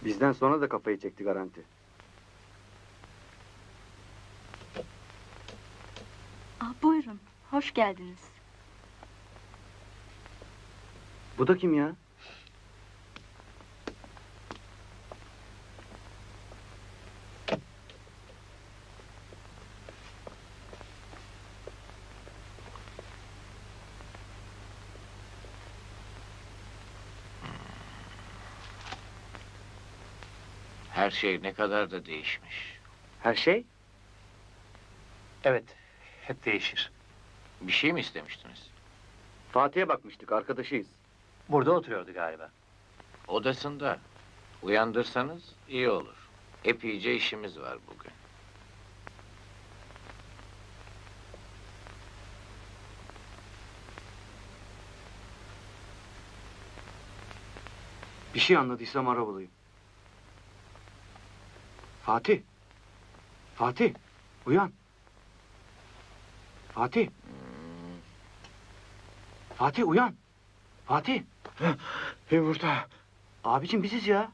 Bizden sonra da kafayı çekti garanti. Buyurun, hoş geldiniz. Bu da kim ya? Her şey ne kadar da değişmiş. Her şey? Evet, hep değişir. Bir şey mi istemiştiniz? Fatih'e bakmıştık, arkadaşıyız. Burada oturuyordu galiba. Odasında. Uyandırsanız iyi olur. Epeyce işimiz var bugün. Bir şey anladıysam arabalıyım. Fatih! Fatih! Uyan! Fatih! Fatih uyan! Fatih! Yumurta. Abicim biziz ya.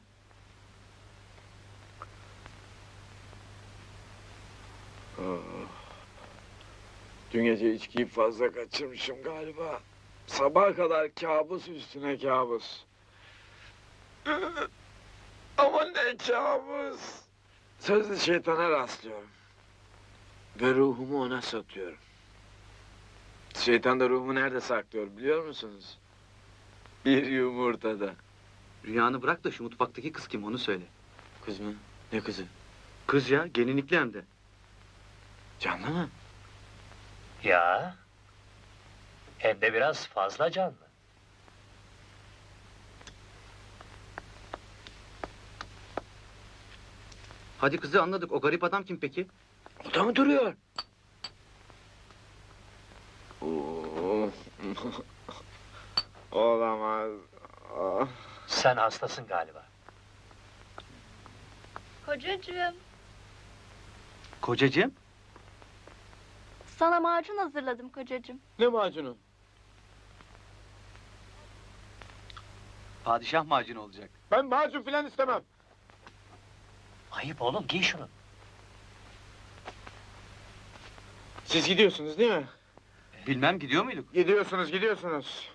Dün gece içkiyi fazla kaçırmışım galiba. Sabaha kadar kabus üstüne kabus. Ama ne kabus. Sözlü şeytana rastlıyorum. Ve ruhumu ona satıyorum. Şeytan da ruhumu nerede saklıyor biliyor musunuz? Bir yumurtada. Rüyanı bırak da şu mutfaktaki kız kim onu söyle. Kız mı? Ne kızı? Kız ya, gelinlikli hem de. Canlı mı? Ya, hem de biraz fazla canlı. Hadi kızı anladık, o garip adam kim peki? O da mı duruyor? Oo. Olamaz. Ah. Sen hastasın galiba. Kocacığım, Kocacığım? sana macun hazırladım kocacığım. Ne macunu? Padişah macunu olacak. Ben macun filan istemem. Ayıp oğlum, giy şunu. Siz gidiyorsunuz değil mi? Bilmem gidiyor muyduk? Gidiyorsunuz.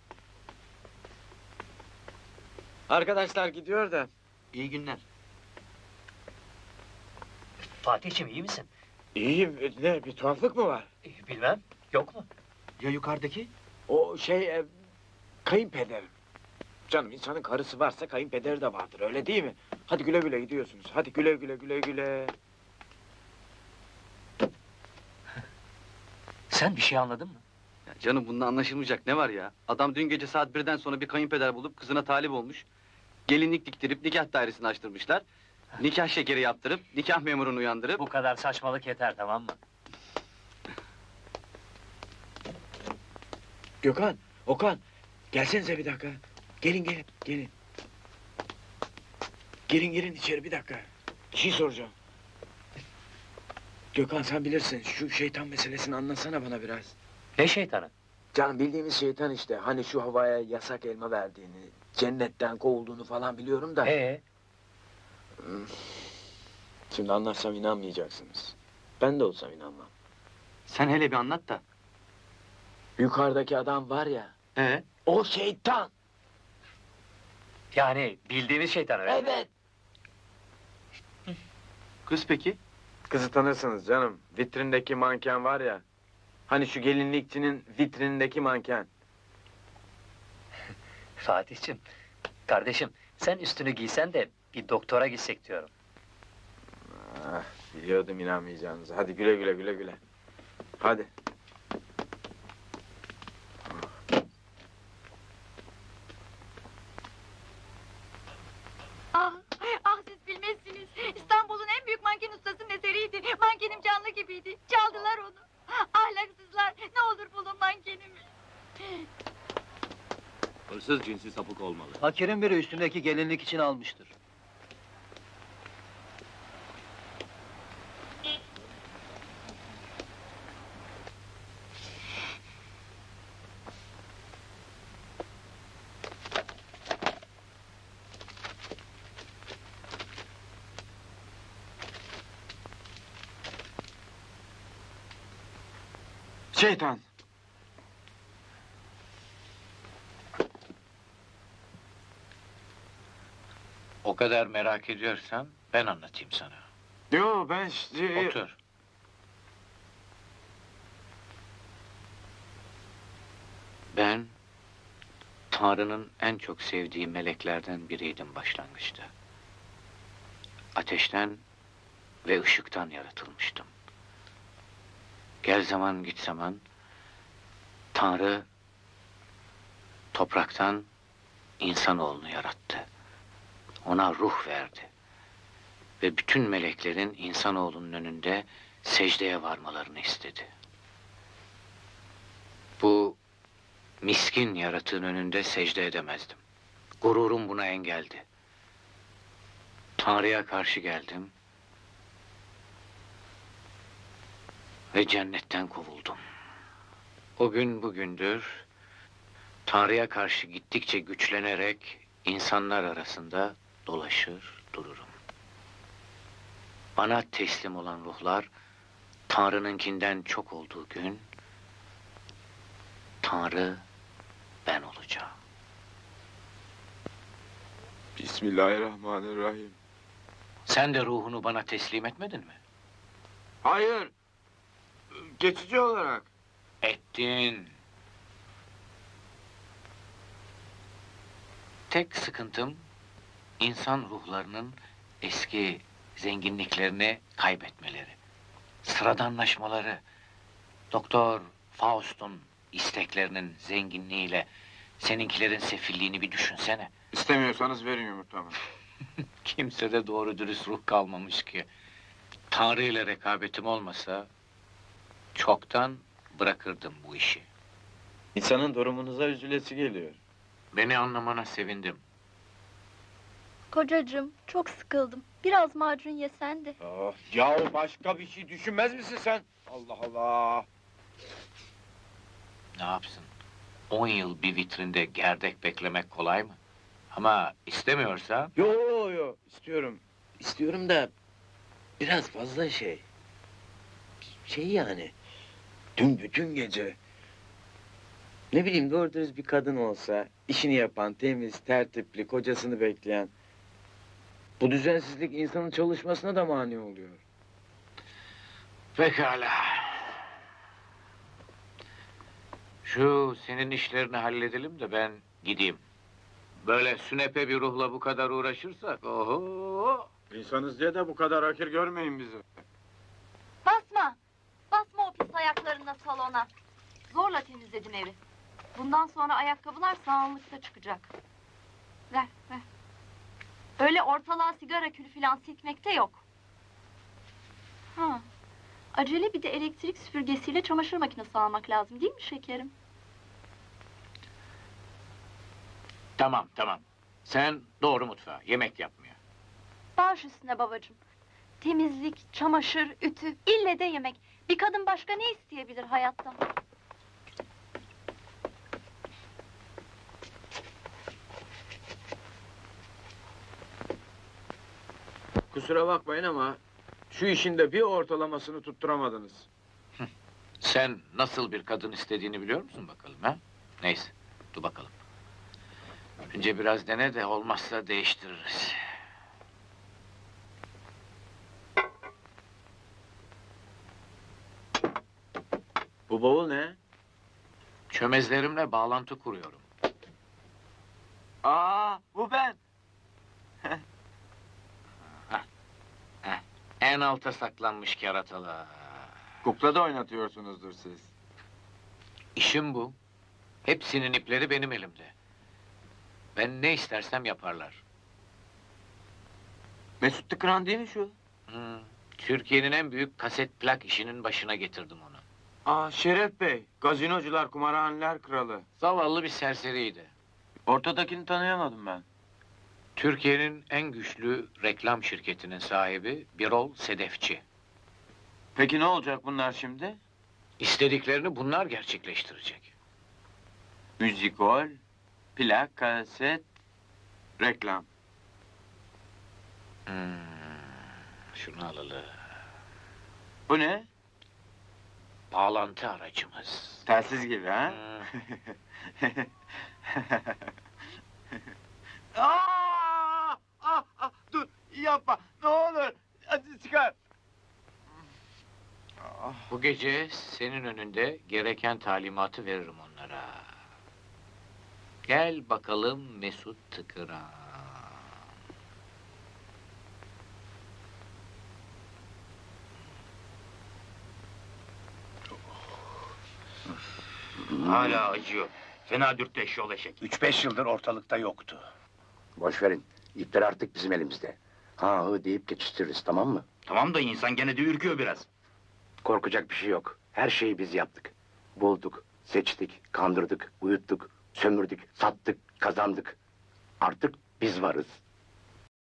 Arkadaşlar gidiyor da. İyi günler. Fatih'ciğim iyi misin? İyiyim. Ne bir tuhaflık mı var? Bilmem, yok mu? Ya yukarıdaki? O kayınpederim. Canım insanın karısı varsa kayınpederi de vardır öyle değil mi? Hadi güle güle gidiyorsunuz. Hadi güle güle. Sen bir şey anladın mı? Ya canım bunda anlaşılmayacak ne var ya? Adam dün gece saat 1'den sonra bir kayınpeder bulup kızına talip olmuş. Gelinlik diktirip nikah dairesini açtırmışlar. Nikah şekeri yaptırıp nikah memurunu uyandırıp... Bu kadar saçmalık yeter, tamam mı? Gökhan, Okan gelsenize bir dakika. Gelin. Girin içeri bir dakika. Bir şey soracağım. Gökhan sen bilirsin şu şeytan meselesini anlatsana bana biraz. Ne şeytanı? Canım bildiğimiz şeytan işte. Hani şu havaya yasak elma verdiğini, cennetten kovulduğunu falan biliyorum da. Şimdi anlatsam inanmayacaksınız. Ben de olsam inanmam. Sen hele bir anlat da. Yukarıdaki adam var ya, Ee? o şeytan. Yani bildiğimiz şeytan öyle mi? Evet. Kız peki? Kızı tanırsınız canım. Vitrindeki manken var ya. Hani şu gelinlikçinin vitrinindeki manken. Fatih'ciğim, kardeşim sen üstünü giysen de bir doktora gitsek diyorum. Ah, biliyordum inanmayacağınızı. Hadi güle. Hadi. Siz bilmezsiniz. İstanbul'un en büyük manken ustasının eseriydi. Mankenim canlı gibiydi. Çaldılar onu. Ahlaksızlar, ne olur bulun mankenimi. Hırsız cinsi sapık olmalı. Fakirin biri üstündeki gelinlik için almıştır. Şeytan. O kadar merak ediyorsan ben anlatayım sana. Yo ben... Otur. Ben Tanrı'nın en çok sevdiği meleklerden biriydim başlangıçta. Ateşten ve ışıktan yaratılmıştım. Gel zaman git zaman Tanrı topraktan insanoğlunu yarattı. Ona ruh verdi. Ve bütün meleklerin insanoğlunun önünde secdeye varmalarını istedi. Bu miskin yaratığın önünde secde edemezdim. Gururum buna engeldi. Tanrı'ya karşı geldim. Ve cennetten kovuldum. O gün bugündür Tanrı'ya karşı gittikçe güçlenerek insanlar arasında dolaşır dururum. Bana teslim olan ruhlar Tanrı'nınkinden çok olduğu gün Tanrı ben olacağım. Bismillahirrahmanirrahim. Sen de ruhunu bana teslim etmedin mi? Hayır. Geçici olarak. Ettin. Tek sıkıntım insan ruhlarının eski zenginliklerini kaybetmeleri. Sıradanlaşmaları. Doktor Faust'un isteklerinin zenginliğiyle seninkilerin sefilliğini bir düşünsene. İstemiyorsanız verin yumurtamı. Kimsede doğru dürüst ruh kalmamış ki. Tanrı ile rekabetim olmasa çoktan bırakırdım bu işi. İnsanın durumunuza üzülesi geliyor. Beni anlamana sevindim. Kocacığım çok sıkıldım. Biraz macun yesen de. Ya başka bir şey düşünmez misin sen? Allah Allah. Ne yapsın? 10 yıl bir vitrinde gerdek beklemek kolay mı? Ama istemiyorsa Yo istiyorum. İstiyorum da biraz fazla şey. Şey yani. Dün bütün gece. Ne bileyim doğru dürüst bir kadın olsa, işini yapan, temiz, tertipli, kocasını bekleyen. Bu düzensizlik insanın çalışmasına da mani oluyor. pekala. Şu senin işlerini halledelim de ben gideyim. Böyle sünepe bir ruhla bu kadar uğraşırsak, oho! İnsanız diye de bu kadar hakir görmeyin bizi. Basma! Basma o pis ayaklarınla salona. Zorla temizledim evi. Bundan sonra ayakkabılar sağlıkta çıkacak. Ver, ver. Öyle ortalığa sigara külü filan silkmekte yok. Ha. Acele bir de elektrik süpürgesiyle çamaşır makinesi almak lazım değil mi şekerim? Tamam, tamam. Sen doğru mutfağa, yemek yapmaya. Baş üstüne babacığım. Temizlik, çamaşır, ütü, ille de yemek. Bir kadın başka ne isteyebilir hayatta? Kusura bakmayın ama şu işin de bir ortalamasını tutturamadınız. Sen nasıl bir kadın istediğini biliyor musun bakalım, ha? Neyse, dur bakalım. Önce biraz dene de olmazsa değiştiririz. Bu bavul ne? Çömezlerimle bağlantı kuruyorum. Bu ben. En alta saklanmış keratalar. Kukla da oynatıyorsunuzdur siz. İşim bu. Hepsinin ipleri benim elimde. Ben ne istersem yaparlar. Mesut Tıkıran değil mi şu? Türkiye'nin en büyük kaset plak işinin başına getirdim onu. Şeref Bey, gazinocular, kumarhaneler kralı. Zavallı bir serseriydi. Ortadakini tanıyamadım ben. Türkiye'nin en güçlü reklam şirketinin sahibi Birol Sedefçi. Peki ne olacak bunlar şimdi? İstediklerini bunlar gerçekleştirecek. Müzikol, plak, kaset, reklam. Şunu alalım. Bu ne? bağlantı aracımız. Telsiz gibi ha? Hı. Dur yapma ne olur. Hadi çıkar. Bu gece senin önünde gereken talimatı veririm onlara. Gel bakalım Mesut Tıkıran. Hala acıyor. Fena dürtleş yol eşek. 3-5 yıldır ortalıkta yoktu. Boş verin. İpler artık bizim elimizde. Ha hı deyip geçiştiririz, tamam mı? Tamam da insan gene de ürküyor biraz. Korkacak bir şey yok. Her şeyi biz yaptık. Bulduk, seçtik, kandırdık, uyuttuk, sömürdük, sattık, kazandık. Artık biz varız.